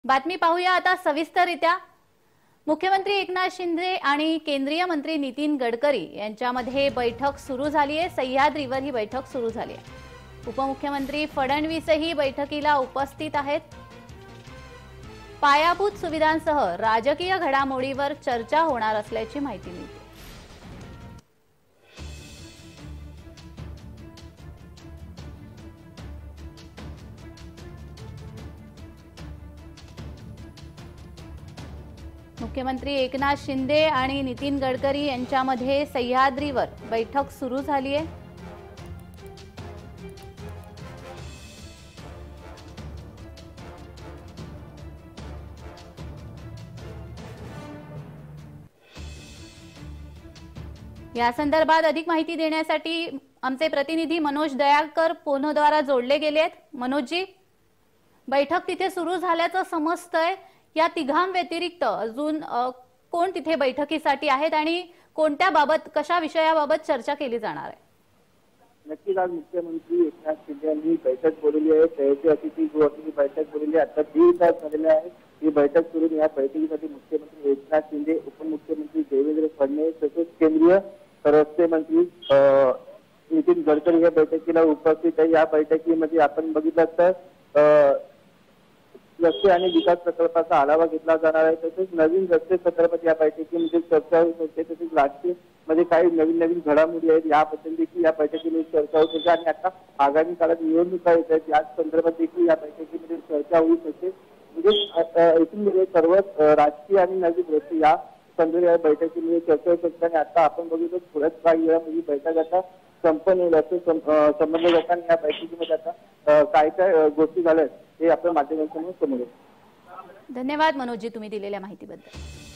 बातमी पाहूया आता सविस्तररित्या। मुख्यमंत्री एकनाथ शिंदे आणि केंद्रीय मंत्री नितीन गडकरी यांच्यामध्ये बैठक सुरू झाली आहे। सह्याद्रीवर ही बैठक सुरू झाली आहे। उपमुख्यमंत्री फडणवीसही बैठकीला उपस्थित आहेत। पायाभूत सुविधांसह राजकीय घडामोडींवर चर्चा होणार असल्याची माहिती मिळते। मुख्यमंत्री एकनाथ शिंदे आणि नितीन गडकरी यांच्यामध्ये सह्याद्रीवर बैठक सुरू झाली आहे। या संदर्भात अधिक माहिती देण्यासाठी आमचे प्रतिनिधी मनोज दयाळकर फोनद्वारे जोडले गेले आहेत। मनोजजी, बैठक तिथे सुरू झाल्याचं समजतंय। या तिघांव्यतिरिक्त अजून कोण तिथे बैठकीसाठी आहेत आणि कोणत्या बाबत कशा विषयाबाबत चर्चा केली जाणार आहे? नक्कीच आज मुख्यमंत्री एकनाथ शिंदे यांनी बैठक बोलवली आहे। तहसील अतिथीगृहाची बैठक बोलवली आहे। आता 1.5 तास झालेले आहे ही बैठक सुरू। या बैठकीसाठी मुख्यमंत्री एकनाथ शिंदे, उपमुख्यमंत्री देवेंद्र फडणवीस तसेच केंद्रीय रस्ते मंत्री नितीन गडकरी या बैठकीला उपस्थित आहे। या बैठकीमध्ये आपण बघितलं तर रस्ते आणि विकास प्रकल्पाचा आढावा घेतला जाणार आहे। तसेच नवीन रस्ते प्रकल्प या बैठकीमध्ये चर्चा होऊ शकते। तसेच राजकीयमध्ये काही नवीन घडामोडी आहेत याबद्दल देखील या बैठकीमध्ये चर्चा होऊ शकते आणि आता आगामी काळात निवडणुका येत आहेत या संदर्भात देखील या बैठकीमध्ये चर्चा होऊ शकते। म्हणजे एकूण सर्व राजकीय आणि नवीन रस्ते या संदर्भात या बैठकीमध्ये चर्चा होऊ शकते। आणि आता आपण बघितलं थोड्याच काही वेळामध्ये बैठक आता संपन्न होईल संबंध लोकांनी या बैठकीमध्ये आता काय गोष्टी झाल्या हे आपल्या माध्यमांसमोर समोर येईल। धन्यवाद मनोजजी, तुम्ही दिलेल्या माहितीबद्दल।